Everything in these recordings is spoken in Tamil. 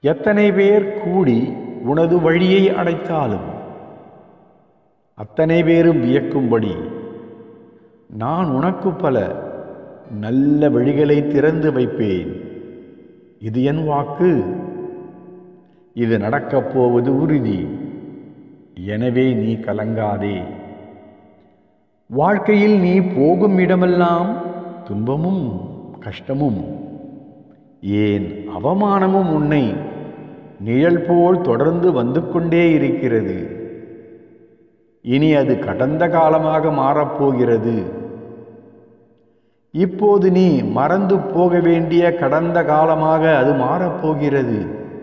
எத்தனை பேர் கூடி உனது வழியை அடைத்தாலும் அத்தனை பேரும் வியக்கும்படி நான் உனக்கு பல நல்ல வழிகளை திறந்து வைப்பேன். இது என் வாக்கு. இது நடக்கப் போவது உறுதி. எனவே நீ கலங்காதே. வாழ்க்கையில் நீ போகும் இடமெல்லாம் துன்பமும் கஷ்டமும் ஏன் அவமானமும் உன்னை நிழல் போல் தொடர்ந்து வந்து கொண்டே இருக்கிறது. இனி அது கடந்த காலமாக மாறப்போகிறது. இப்போது நீ மறந்து போக வேண்டிய கடந்த காலமாக அது மாறப்போகிறது.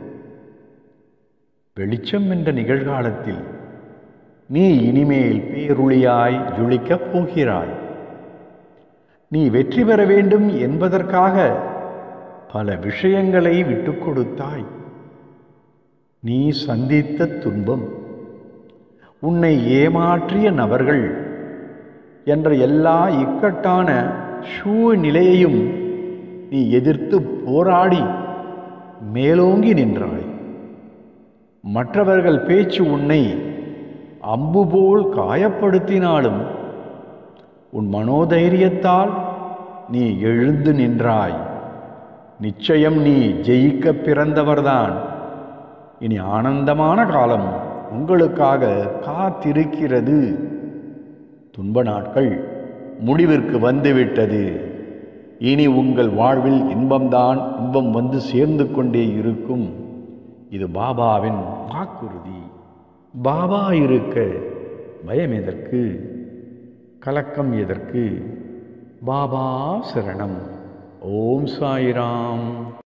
வெளிச்சம் என்ற நிகழ்காலத்தில் நீ இனிமேல் பேருளியாய் ஜொலிக்கப் போகிறாய். நீ வெற்றி பெற வேண்டும் என்பதற்காக பல விஷயங்களை விட்டு கொடுத்தாய். நீ சந்தித்த துன்பம், உன்னை ஏமாற்றிய நபர்கள் என்ற எல்லா இக்கட்டான சூழ்நிலையையும் நீ எதிர்த்து போராடி மேலோங்கி நின்றாய். மற்றவர்கள் பேச்சு உன்னை அம்பு போல் காயப்படுத்தினாலும் உன் மனோதைரியத்தால் நீ எழுந்து நின்றாய். நிச்சயம் நீ ஜெயிக்க பிறந்தவர்தான். இனி ஆனந்தமான காலம் உங்களுக்காக காத்திருக்கிறது. துன்ப நாட்கள் முடிவிற்கு வந்துவிட்டது. இனி உங்கள் வாழ்வில் இன்பம் வந்து சேர்ந்து கொண்டே இருக்கும். இது பாபாவின் வாக்குறுதி. பாபா இருக்க பயம் எதற்கு? கலக்கம் எதற்கு? பாபா சரணம். ஓம் சாய்ராம்.